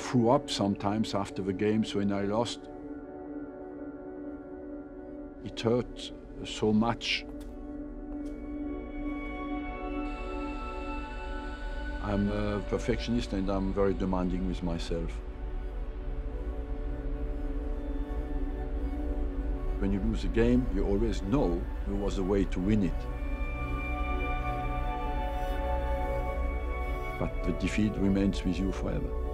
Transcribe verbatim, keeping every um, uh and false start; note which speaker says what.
Speaker 1: threw up sometimes after the games when I lost. It hurt so much. I'm a perfectionist and I'm very demanding with myself. When you lose a game, you always know there was a way to win it. But the defeat remains with you forever.